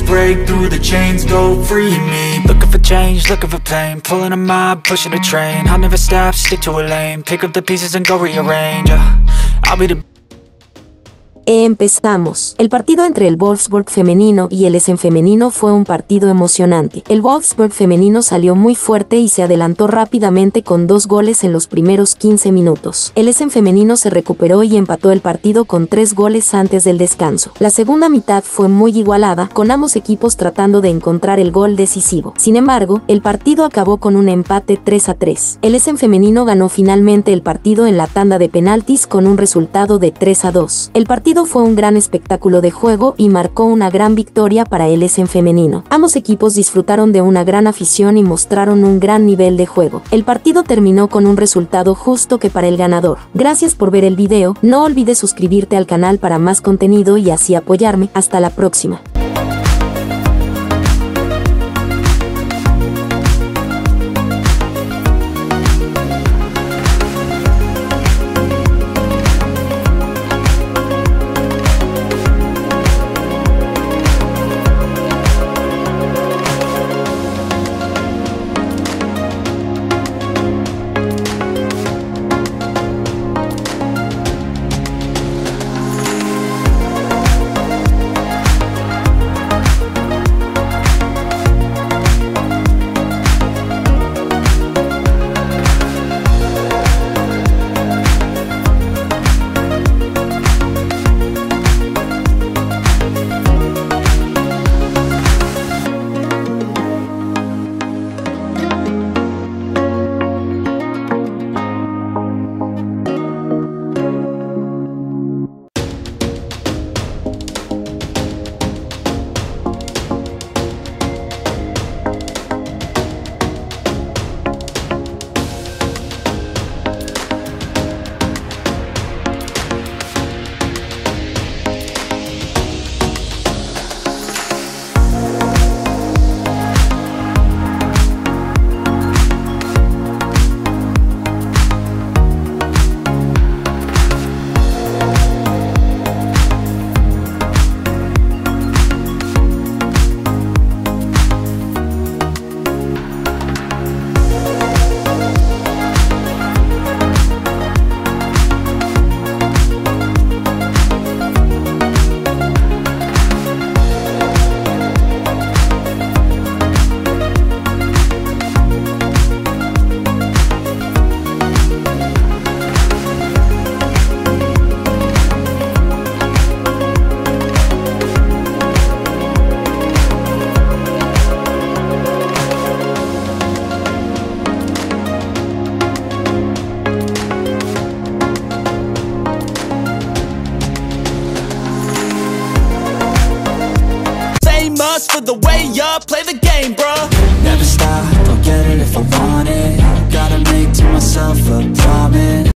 break through the chains, go free me. Looking for change, looking for pain, pulling a mob, pushing a train. I'll never stop, stick to a lane, pick up the pieces and go rearrange. I'll be the... Empezamos. El partido entre el Wolfsburg femenino y el Essen femenino fue un partido emocionante. El Wolfsburg femenino salió muy fuerte y se adelantó rápidamente con 2 goles en los primeros 15 minutos. El Essen femenino se recuperó y empató el partido con 3 goles antes del descanso. La segunda mitad fue muy igualada, con ambos equipos tratando de encontrar el gol decisivo. Sin embargo, el partido acabó con un empate 3-3. El Essen femenino ganó finalmente el partido en la tanda de penaltis con un resultado de 3-2. El partido fue un gran espectáculo de juego y marcó una gran victoria para el Essen femenino. Ambos equipos disfrutaron de una gran afición y mostraron un gran nivel de juego. El partido terminó con un resultado justo que para el ganador. Gracias por ver el video, no olvides suscribirte al canal para más contenido y así apoyarme. Hasta la próxima. For the way up, play the game, bruh. Never stop, don't get it if I want it. Gotta make to myself a promise.